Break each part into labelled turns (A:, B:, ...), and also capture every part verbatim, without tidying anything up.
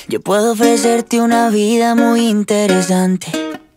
A: Yo puedo ofrecerte una vida muy interesante,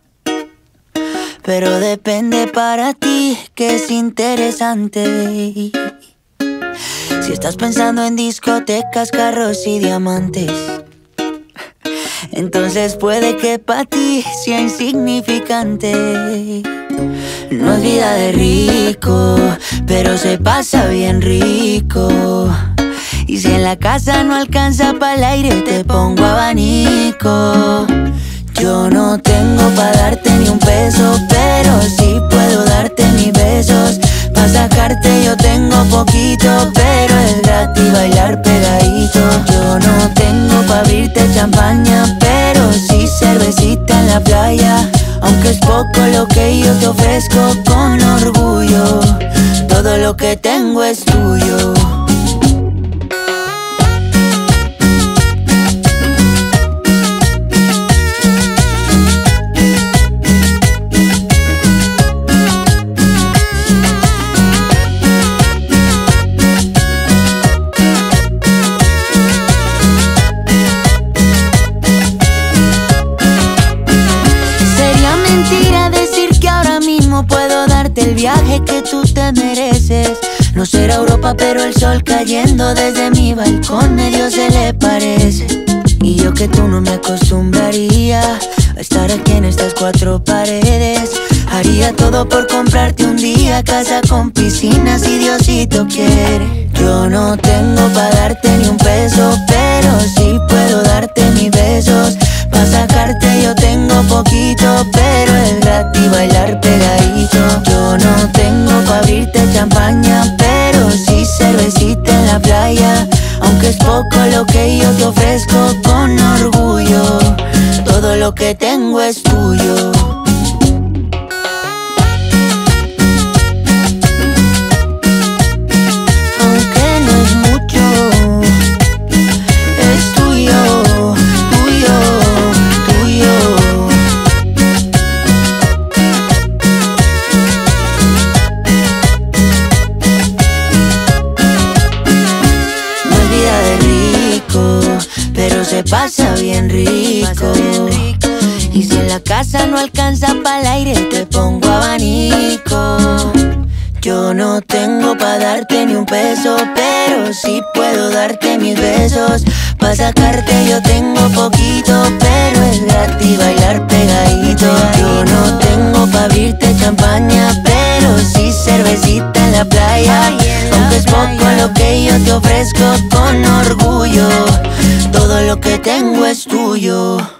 A: pero depende para ti que es interesante. Si estás pensando en discotecas, carros y diamantes, entonces puede que para ti sea insignificante. No es vida de rico, pero se pasa bien rico. Y si en la casa no alcanza para el aire, te pongo abanico. Yo no tengo pa' darte ni un peso, pero sí puedo darte mis besos. Pa' sacarte yo tengo poquito, pero es gratis bailar pegadito. Yo no tengo pa' abrirte champaña, pero sí cervecita en la playa. Aunque es poco lo que yo te ofrezco con orgullo, todo lo que tengo es tuyo. Puedo darte el viaje que tú te mereces. No será Europa, pero el sol cayendo desde mi balcón medio se le parece. Y yo que tú no me acostumbraría a estar aquí en estas cuatro paredes. Haría todo por comprarte un día casa con piscina si Diosito quiere. Yo no tengo pa' darte ni un peso, pero sí puedo darte mis besos. Pa' sacarte yo tengo poquito, pero es gratis bailar pegadito. Yo no tengo pa' abrirte champaña, pero sí cervecita en la playa. Aunque es poco lo que yo te ofrezco con orgullo, todo lo que tengo es tuyo. Pero se pasa bien rico. Y si en la casa no alcanza para el aire, te pongo abanico. Yo no tengo pa' darte ni un peso, pero sí puedo darte mis besos. Pa' sacarte yo tengo poquito, pero es gratis bailar pegadito. Yo no tengo pa' abrirte champaña, pero sí cervecita en la playa. Aunque es poco lo que yo te ofrezco con orgullo, todo lo que tengo es tuyo.